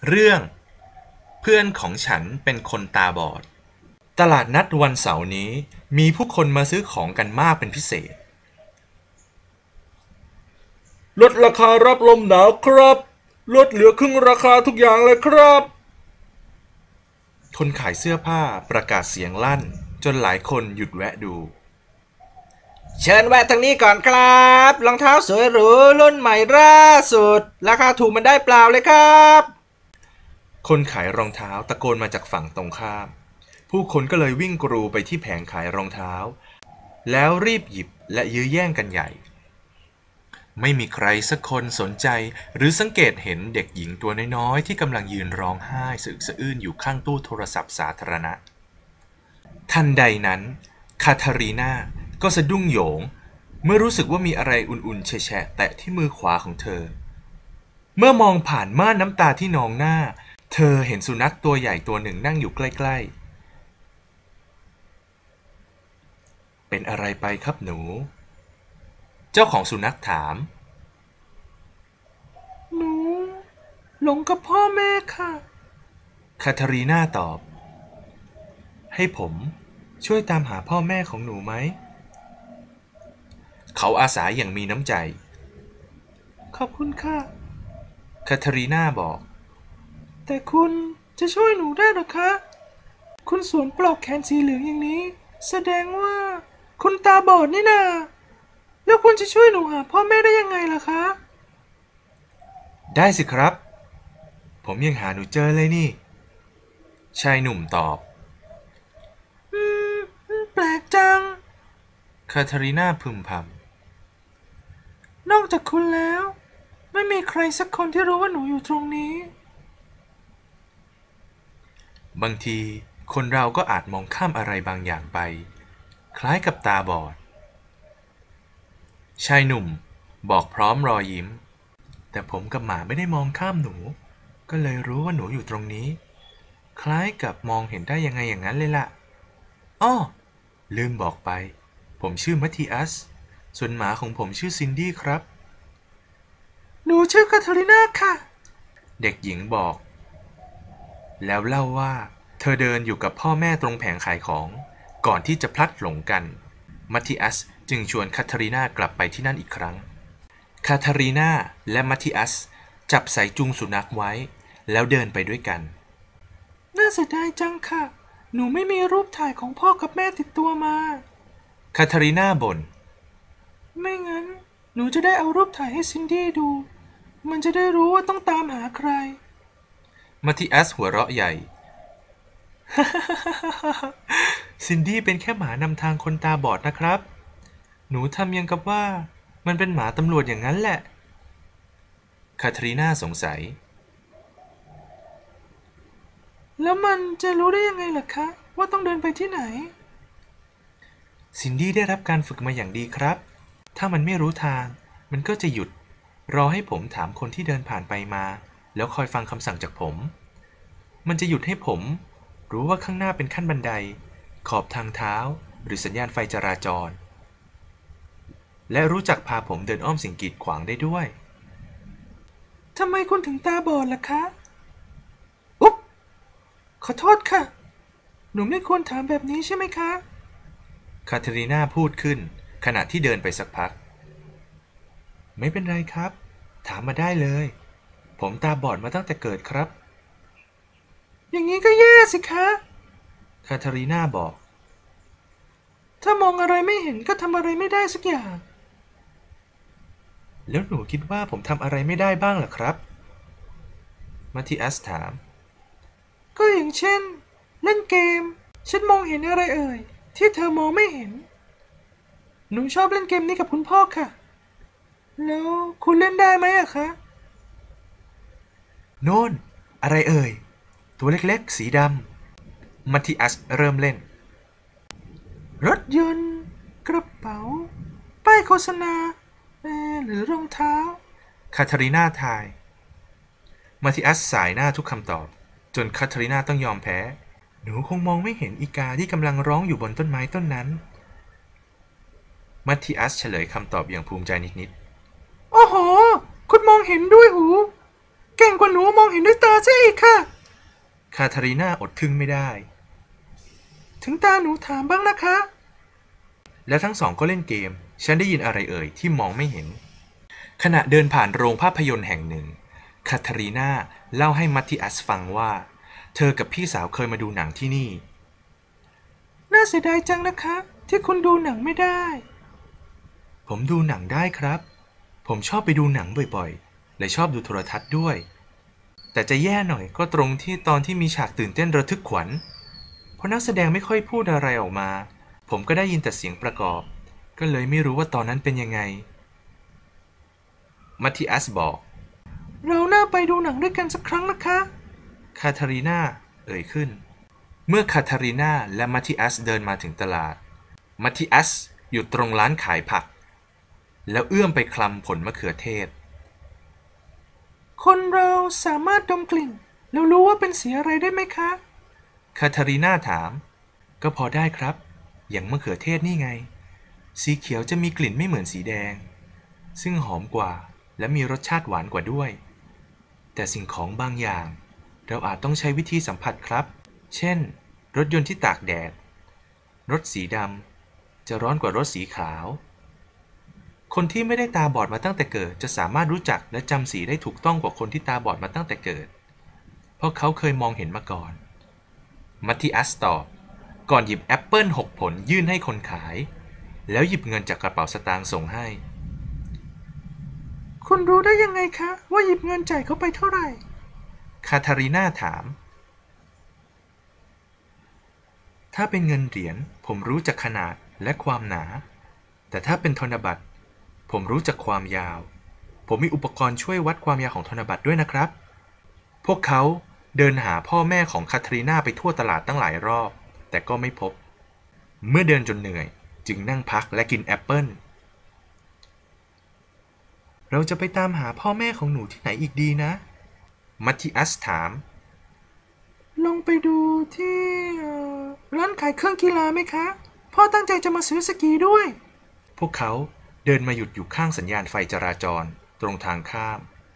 เรื่องเพื่อนของฉันเป็นคนตาบอดตลาดนัดวันเสาร์นี้มีผู้คนมาซื้อของกันมากเป็นพิเศษลดราคารับลมหนาวครับลดเหลือครึ่งราคาทุกอย่างเลยครับคนขายเสื้อผ้าประกาศเสียงลั่นจนหลายคนหยุดแวะดูเชิญแวะทางนี้ก่อนครับรองเท้าสวยหรูรุ่นใหม่ล่าสุดราคาถูกมันได้เปล่าเลยครับคนขายรองเท้าตะโกนมาจากฝั่งตรงข้ามผู้คนก็เลยวิ่งกรูไปที่แผงขายรองเท้าแล้วรีบหยิบและยื้อแย่งกันใหญ่ไม่มีใครสักคนสนใจหรือสังเกตเห็นเด็กหญิงตัวน้อยๆที่กำลังยืนร้องไห้สะอึกสะอื้นอยู่ข้างตู้โทรศัพท์สาธารณะทันใดนั้นคาทารีนาก็สะดุ้งโหยงเมื่อรู้สึกว่ามีอะไรอุ่นๆแฉะๆแตะที่มือขวาของเธอเมื่อมองผ่านม่านน้ำตาที่นองหน้าเธอเห็นสุนัขตัวใหญ่ตัวหนึ่งนั่งอยู่ใกล้ๆเป็นอะไรไปครับหนูเจ้าของสุนัขถามหนูหลงกับพ่อแม่ค่ะคาทารีนาตอบให้ผมช่วยตามหาพ่อแม่ของหนูไหมเขาอาสาอย่างมีน้ำใจขอบคุณค่ะคาทารีนาบอกแต่คุณจะช่วยหนูได้หรอคะคุณสวมปลอกแขนสีเหลืองอย่างนี้แสดงว่าคุณตาบอดนี่นาแล้วคุณจะช่วยหนูหาพ่อแม่ได้ยังไงล่ะคะได้สิครับผมยังหาหนูเจอเลยนี่ชายหนุ่มตอบแปลกจังคาทารีนาพึมพนอกจากคุณแล้วไม่มีใครสักคนที่รู้ว่าหนูอยู่ตรงนี้ำบางทีคนเราก็อาจมองข้ามอะไรบางอย่างไปคล้ายกับตาบอดชายหนุ่มบอกพร้อมรอยยิ้มแต่ผมกับหมาไม่ได้มองข้ามหนูก็เลยรู้ว่าหนูอยู่ตรงนี้คล้ายกับมองเห็นได้ยังไงอย่างนั้นเลยล่ะอ้อลืมบอกไปผมชื่อมัธธิอัสส่วนหมาของผมชื่อซินดี้ครับหนูชื่อคาทารินาค่ะเด็กหญิงบอกแล้วเล่าว่าเธอเดินอยู่กับพ่อแม่ตรงแผงขายของก่อนที่จะพลัดหลงกันมัธธิอัสจึงชวนคาทารีนากลับไปที่นั่นอีกครั้งคาทารีนาและมัธธิอัสจับสายจูงสุนัขไว้แล้วเดินไปด้วยกันน่าเสียดายจังค่ะหนูไม่มีรูปถ่ายของพ่อกับแม่ติดตัวมาคาทารีนาบ่นไม่งั้นหนูจะได้เอารูปถ่ายให้ซินดี้ดูมันจะได้รู้ว่าต้องตามหาใครมัธธิอัสหัวเราะใหญ่ ซินดี้เป็นแค่หมานำทางคนตาบอดนะครับหนูทำยังกับว่ามันเป็นหมาตำรวจอย่างนั้นแหละคาทารีนาสงสัยแล้วมันจะรู้ได้ยังไงล่ะคะว่าต้องเดินไปที่ไหนซินดี้ได้รับการฝึกมาอย่างดีครับถ้ามันไม่รู้ทางมันก็จะหยุดรอให้ผมถามคนที่เดินผ่านไปมาแล้วคอยฟังคำสั่งจากผมมันจะหยุดให้ผมรู้ว่าข้างหน้าเป็นขั้นบันไดขอบทางเท้าหรือสัญญาณไฟจราจรและรู้จักพาผมเดินอ้อมสิ่งกีดขวางได้ด้วยทำไมคุณถึงตาบอดล่ะคะอุ๊บขอโทษค่ะหนูไม่ควรถามแบบนี้ใช่ไหมคะคาทารีนาพูดขึ้นขณะที่เดินไปสักพักไม่เป็นไรครับถามมาได้เลยผมตาบอดมาตั้งแต่เกิดครับอย่างนี้ก็แย่สิคะคาทารีนาบอกถ้ามองอะไรไม่เห็นก็ทำอะไรไม่ได้สักอย่างแล้วหนูคิดว่าผมทำอะไรไม่ได้บ้างล่ะครับมัธธิอัสถามก็อย่างเช่นเล่นเกมฉันมองเห็นอะไรเอ่ยที่เธอมองไม่เห็นหนูชอบเล่นเกมนี้กับคุณพ่อค่ะแล้วคุณเล่นได้ไหมอะคะโน่นอะไรเอ่ยตัวเล็กๆสีดำมัธธิอัสเริ่มเล่นรถยนต์กระเป๋าป้ายโฆษณาหรือรองเท้าคาทารีนาทายมัธธิอัสสายหน้าทุกคำตอบจนคาทารีนาต้องยอมแพ้หนูคงมองไม่เห็นอีกาที่กำลังร้องอยู่บนต้นไม้ต้นนั้นมัธธิอัสเฉลยคำตอบอย่างภูมิใจนิดๆโอ้โหคุณมองเห็นด้วยหูเก่งกว่าหนูมองเห็นด้วยตาซะอีกค่ะคาทารีนาอดทึ่งไม่ได้ถึงตาหนูถามบ้างนะคะแล้วทั้งสองก็เล่นเกม ฉันได้ยินอะไรเอ่ยที่มองไม่เห็น ขณะเดินผ่านโรงภาพยนตร์แห่งหนึ่ง คาทารีนาเล่าให้มัตติอัสฟังว่าเธอกับพี่สาวเคยมาดูหนังที่นี่น่าเสียดายจังนะคะ ที่คุณดูหนังไม่ได้ผมดูหนังได้ครับ ผมชอบไปดูหนังบ่อยๆ และชอบดูโทรทัศน์ด้วย แต่จะแย่หน่อยก็ตรงที่ตอนที่มีฉากตื่นเต้นระทึกขวัญ เพราะนักแสดงไม่ค่อยพูดอะไรออกมา ผมก็ได้ยินแต่เสียงประกอบ ก็เลยไม่รู้ว่าตอนนั้นเป็นยังไง มัตติอัสบอกเราน่าไปดูหนังด้วยกันสักครั้งนะคะคาทารีนาเอ่ยขึ้น เมื่อคาทารีนาและมัตติอัสเดินมาถึงตลาด มัตติอัสหยุดตรงร้านขายผัก แล้วเอื้อมไปคลำผลมะเขือเทศคนเราสามารถดมกลิ่นแล้วรู้ว่าเป็นสีอะไรได้ไหมคะคาทารีนาถาม ก็พอได้ครับ อย่างมะเขือเทศนี่ไง สีเขียวจะมีกลิ่นไม่เหมือนสีแดง ซึ่งหอมกว่าและมีรสชาติหวานกว่าด้วย แต่สิ่งของบางอย่างเราอาจต้องใช้วิธีสัมผัสครับ เช่น รถยนต์ที่ตากแดด รถสีดำจะร้อนกว่ารถสีขาว คนที่ไม่ได้ตาบอดมาตั้งแต่เกิดจะสามารถรู้จักและจำสีได้ถูกต้องกว่าคนที่ตาบอดมาตั้งแต่เกิด เพราะเขาเคยมองเห็นมาก่อน มัตติอัสตอบก่อนหยิบแอปเปิล6 ผลยื่นให้คนขาย แล้วหยิบเงินจากกระเป๋าสตางค์ส่งให้คุณรู้ได้ยังไงคะว่าหยิบเงินจ่ายเขาไปเท่าไหร่คาทารีนาถาม ถ้าเป็นเงินเหรียญผมรู้จากขนาดและความหนา แต่ถ้าเป็นธนบัตรผมรู้จากความยาว ผมมีอุปกรณ์ช่วยวัดความยาวของธนบัตรด้วยนะครับ พวกเขาเดินหาพ่อแม่ของคาทารีนาไปทั่วตลาดตั้งหลายรอบ แต่ก็ไม่พบ เมื่อเดินจนเหนื่อยจึงนั่งพักและกินแอปเปิลเราจะไปตามหาพ่อแม่ของหนูที่ไหนอีกดีนะ มัตติอัสถามลองไปดูที่ร้านขายเครื่องกีฬาไหมคะ พ่อตั้งใจจะมาซื้อสกีด้วยพวกเขาเดินมาหยุดอยู่ข้างสัญญาณไฟจราจรตรงทางข้าม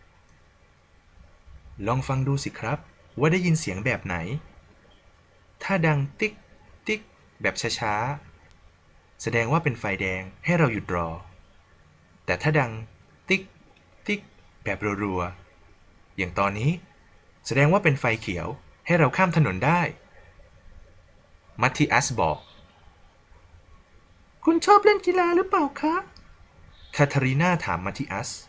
ลองฟังดูสิครับว่าได้ยินเสียงแบบไหน ถ้าดังติ๊กติ๊กแบบช้าๆแสดงว่าเป็นไฟแดงให้เราหยุดรอ แต่ถ้าดังติ๊กติ๊กแบบรัวๆอย่างตอนนี้แสดงว่าเป็นไฟเขียวให้เราข้ามถนนได้ มัตติอัสบอกคุณชอบเล่นกีฬาหรือเปล่าคะคาทารีนาถามมัตติอัส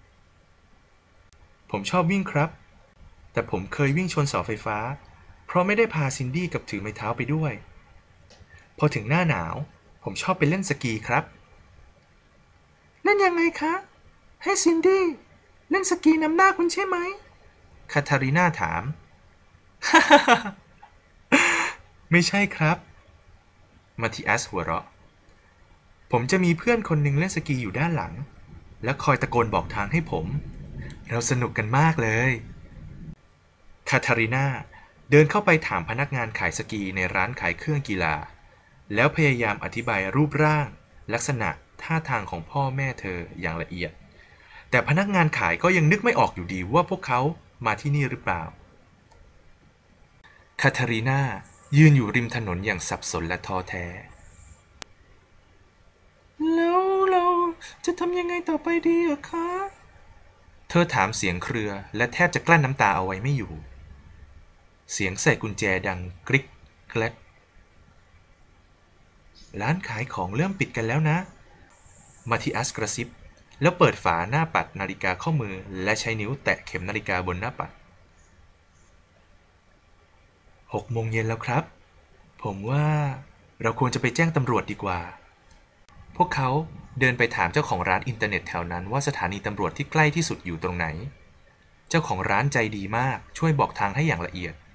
ผมชอบวิ่งครับ แต่ผมเคยวิ่งชนเสาไฟฟ้า เพราะไม่ได้พาซินดี้กับถือไม้เท้าไปด้วย พอถึงหน้าหนาวผมชอบไปเล่นสกีครับเล่นยังไงคะ ให้ซินดี้เล่นสกีนำหน้าคุณใช่ไหมคาทารีนาถาม ไม่ใช่ครับ มัตติอัสหัวเราะ ผมจะมีเพื่อนคนหนึ่งเล่นสกีอยู่ด้านหลัง และคอยตะโกนบอกทางให้ผม เราสนุกกันมากเลย คาทารีนาเดินเข้าไปถามพนักงานขายสกีในร้านขายเครื่องกีฬา แล้วพยายามอธิบายรูปร่าง ลักษณะท่าทางของพ่อแม่เธออย่างละเอียด แต่พนักงานขายก็ยังนึกไม่ออกอยู่ดีว่าพวกเขามาที่นี่หรือเปล่า คาทารีนายืนอยู่ริมถนนอย่างสับสนและท้อแท้แล้วเราจะทำยังไงต่อไปดีอะคะเธอถามเสียงเครือและแทบจะกลั้นน้ำตาเอาไว้ไม่อยู่ เสียงใส่กุญแจดังกริ๊กแกรกร้านขายของเริ่มปิดกันแล้วนะ มัตติอัสกระซิบแล้วเปิดฝาหน้าปัดนาฬิกาข้อมือและใช้นิ้วแตะเข็มนาฬิกาบนหน้าปัด 6 โมงเย็นแล้วครับ ผมว่าเราควรจะไปแจ้งตำรวจดีกว่า พวกเขาเดินไปถามเจ้าของร้านอินเทอร์เน็ตแถวนั้นว่าสถานีตำรวจที่ใกล้ที่สุดอยู่ตรงไหน เจ้าของร้านใจดีมากช่วยบอกทางให้อย่างละเอียด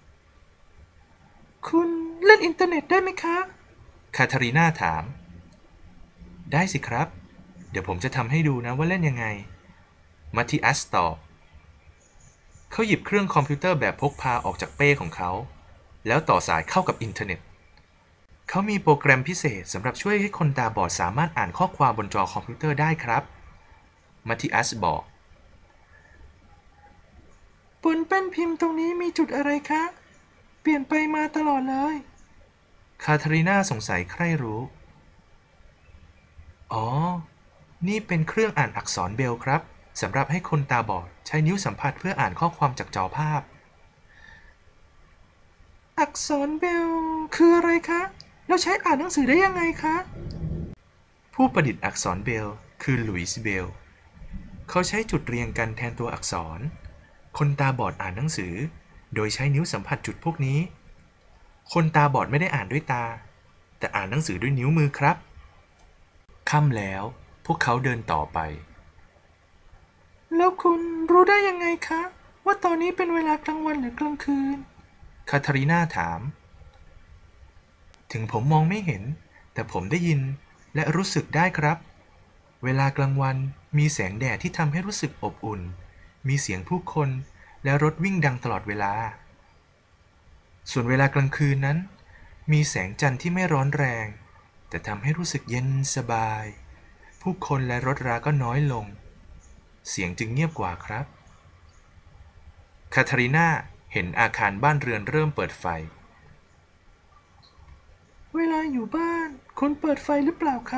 คุณเล่นอินเทอร์เน็ตได้ไหมคะคาทารีนาถาม ได้สิครับ เดี๋ยวผมจะทำให้ดูนะว่าเล่นยังไง มัตติอัสตอบเขาหยิบเครื่องคอมพิวเตอร์แบบพกพาออกจากเป้ของเขา แล้วต่อสายเข้ากับอินเทอร์เน็ต เขามีโปรแกรมพิเศษสำหรับช่วยให้คนตาบอดสามารถอ่านข้อความบนจอคอมพิวเตอร์ได้ครับ มัตติอัสบอกบนแป้นพิมพ์ตรงนี้มีจุดอะไรคะ เปลี่ยนไปมาตลอดเลยคาทารีนาสงสัยใคร่รู้ อ๋อ นี่เป็นเครื่องอ่านอักษรเบลครับสำหรับให้คนตาบอดใช้นิ้วสัมผัสเพื่ออ่านข้อความจากจอภาพอักษรเบลคืออะไรคะ แล้วใช้อ่านหนังสือได้ยังไงคะผู้ประดิษฐ์อักษรเบลคือหลุยส์เบล เขาใช้จุดเรียงกันแทนตัวอักษร คนตาบอดอ่านหนังสือโดยใช้นิ้วสัมผัสจุดพวกนี้ คนตาบอดไม่ได้อ่านด้วยตา แต่อ่านหนังสือด้วยนิ้วมือครับ ค่ำแล้วพวกเขาเดินต่อไปแล้วคุณรู้ได้ยังไงคะ ว่าตอนนี้เป็นเวลากลางวันหรือกลางคืนคาทารีนาถาม ถึงผมมองไม่เห็น แต่ผมได้ยินและรู้สึกได้ครับ เวลากลางวันมีแสงแดดที่ทำให้รู้สึกอบอุ่น มีเสียงผู้คนและรถวิ่งดังตลอดเวลา ส่วนเวลากลางคืนนั้น มีแสงจันทร์ที่ไม่ร้อนแรง แต่ทำให้รู้สึกเย็นสบาย ผู้คนและรถราก็น้อยลง เสียงจึงเงียบกว่าครับ คาทารีนาเห็นอาคารบ้านเรือนเริ่มเปิดไฟเวลาอยู่บ้านคุณเปิดไฟหรือเปล่าคะ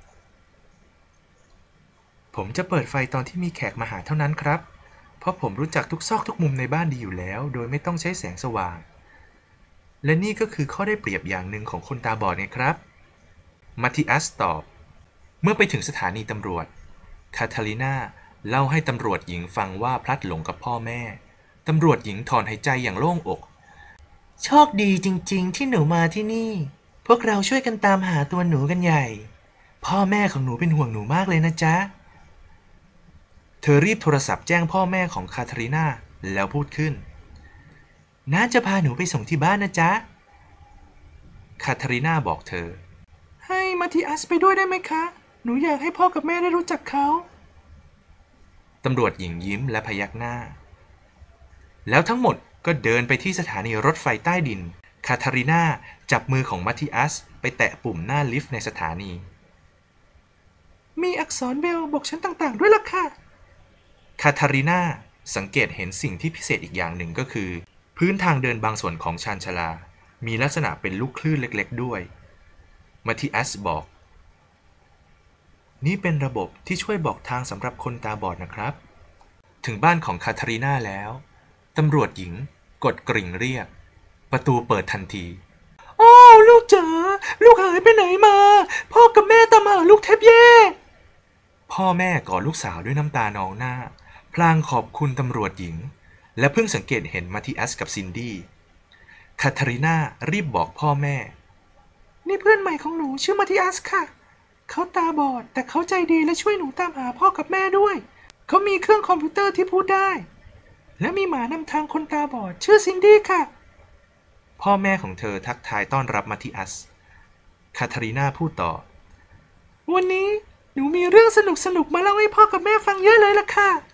ผมจะเปิดไฟตอนที่มีแขกมาหาเท่านั้นครับ เพราะผมรู้จักทุกซอกทุกมุมในบ้านดีอยู่แล้ว โดยไม่ต้องใช้แสงสว่าง และนี่ก็คือข้อได้เปรียบอย่างหนึ่งของคนตาบอดไงครับ มัธ i อัสตอบ เมื่อไปถึงสถานีตำรวจ คาทาลีนาเล่าให้ตำรวจหญิงฟังว่าพลัดหลงกับพ่อแม่ ตำรวจหญิงถอนหายใจอย่างโล่งอกโชคดีจริงๆที่หนูมาที่นี่ พวกเราช่วยกันตามหาตัวหนูกันใหญ่ พ่อแม่ของหนูเป็นห่วงหนูมากเลยนะจ๊ะเธอรีบโทรศัพท์แจ้งพ่อแม่ของคาทารีนาแล้วพูดขึ้นน้าจะพาหนูไปส่งที่บ้านนะจ๊ะคาทารีนาบอกเธอให้มาทิอัสไปด้วยได้ไหมคะ หนูอยากให้พ่อกับแม่ได้รู้จักเขาตำรวจหญิงยิ้มและพยักหน้า แล้วทั้งหมดก็เดินไปที่สถานีรถไฟใต้ดิน คาทารีนาจับมือของมัธ i อัสไปแตะปุ่มหน้าลิฟต์ในสถานีมีอักษรเบลบอกชั้นต่างๆด้วยล่ะค่ะคาทารีนาสังเกตเห็นสิ่งที่พิเศษอีกอย่างหนึ่งก็คือ พื้นทางเดินบางส่วนของชานชาลา มีลักษณะเป็นลูกคลื่นเล็กๆด้วย มัธ i อัสบอก นี่เป็นระบบที่ช่วยบอกทางสำหรับคนตาบอดนะครับ ถึงบ้านของคาทารีนาแล้ว ตำรวจหญิงกดกริ่งเรียก ประตูเปิดทันทีโอ้ลูกจ๋าลูกหายไปไหนมา พ่อกับแม่ตามหาลูกแทบแย่พ่อแม่กอดลูกสาวด้วยน้ำตานองหน้า พลางขอบคุณตำรวจหญิง และเพิ่งสังเกตเห็นมัธ i อัสกับซินดี้คาทารีนารีบบอกพ่อแม่นี่เพื่อนใหม่ของหนูชื่อมาทิอัสค่ะ เขาตาบอดแต่เขาใจดีและช่วยหนูตามหาพ่อกับแม่ด้วย เขามีเครื่องคอมพิวเตอร์ที่พูดได้ และมีหมานำทางคนตาบอดชื่อซินดี้ค่ะพ่อแม่ของเธอทักทายต้อนรับมัธ i อัส คาทารีนาพูดต่อวันนี้หนูมีเรื่องสนุกๆมาเล่าให้พ่อกับแม่ฟังเยอะเลยล่ะค่ะ